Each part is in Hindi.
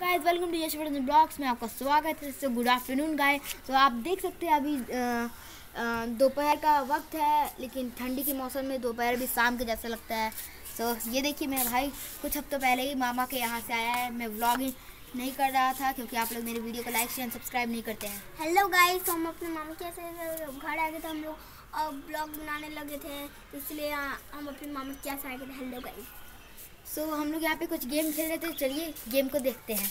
Guys welcome to Yashvardhan blogs में आपका स्वागत है। So good afternoon guys. तो आप देख सकते हैं अभी दोपहर का वक्त है, लेकिन ठंडी के मौसम में दोपहर भी शाम के जैसा लगता है। तो ये देखिए मेरा भाई कुछ हफ्तों पहले ही मामा के यहाँ से आया है। मैं व्लॉगिंग नहीं कर रहा था क्योंकि आप लोग मेरे वीडियो को लाइक शेयर सब्सक्राइब नहीं करते हैं। हेलो गाइस, हम अपने मामा के घर आ गए थे। हम लोग ब्लॉग बनाने लगे थे, इसलिए हम अपने मामा के यहाँ से आए थे। Hello guys. सो हम लोग यहाँ पे कुछ गेम खेल रहे थे, चलिए गेम को देखते हैं।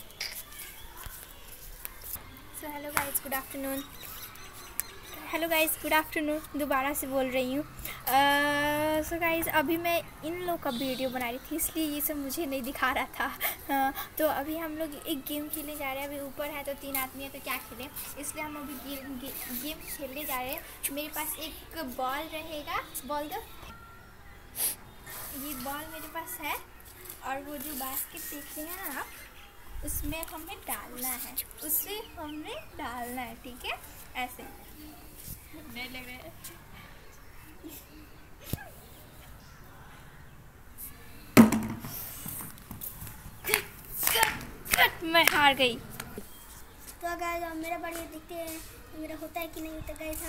So hello guys, good afternoon. Hello guys, good afternoon. दोबारा से बोल रही हूँ। सो गाइस, अभी मैं इन लोग का वीडियो बना रही थी, इसलिए ये सब मुझे नहीं दिखा रहा था। तो अभी हम लोग एक गेम खेलने जा रहे हैं। अभी ऊपर है तो 3 आदमी है, तो क्या खेलें, इसलिए हम अभी गेम खेलने जा रहे हैं। मेरे पास एक बॉल रहेगा, बॉल दो। ये बॉल मेरे पास है, और वो जो बास्केट देख रहे हैं आप, उसमें हमें डालना है, ठीक है। ऐसे नहीं लग रहा है। मैं हार गई। तो अगर मेरा बढ़िया दिखते हैं, मेरा होता है कि नहीं होता गाइस,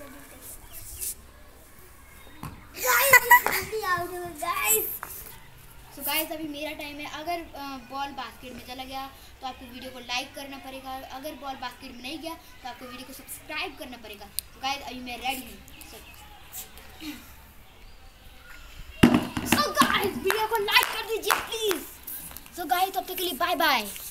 सो गाइस अभी मेरा टाइम है। अगर बॉल बास्केट में चला गया तो आपको वीडियो को लाइक करना पड़ेगा। अगर बॉल बास्केट में नहीं गया तो आपको वीडियो को सब्सक्राइब करना पड़ेगा। तो गाइस अभी मैं रेडी हूँ। सो गाइस वीडियो को लाइक कर दीजिए प्लीज। सो गाइस तब तक के लिए बाय बाय।